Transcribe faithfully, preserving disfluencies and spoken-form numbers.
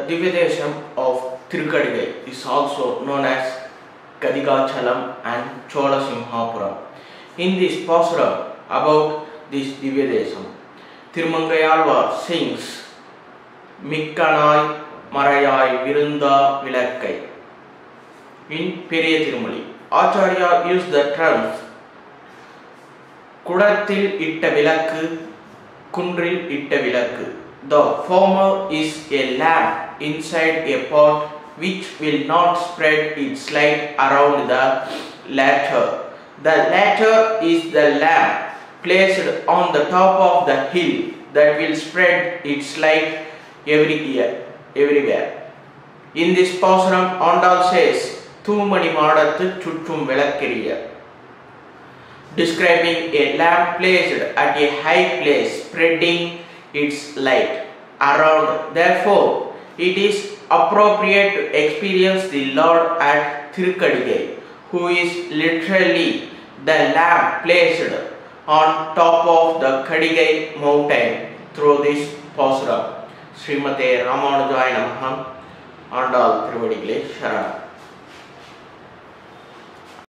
Divyadesams of Thiruppavai is also known as Kadigachalam and Cholasimhapuram. In this pasturam about this Divyadesam, Thirumangai sings Mikkanai Marayai Virunda Vilakkai. In Periya Tirumali, Acharya used the terms Kudathil itta vilakku, Kundril itta vilakku. The former is a lamp inside a pot which will not spread its light around the latter. The latter is the lamp placed on the top of the hill that will spread its light every year, everywhere. In this pasturam, Andal says, Thoomani Madathu chuttum vilakkiriya, describing a lamp placed at a high place, spreading its light around. Therefore, it is appropriate to experience the Lord at Thiruppavai, who is literally the lamp placed on top of the Kadigai mountain through this pasturam. Srimate Ramanujaya Namaha, Andal Tiruvadigalai Sharana.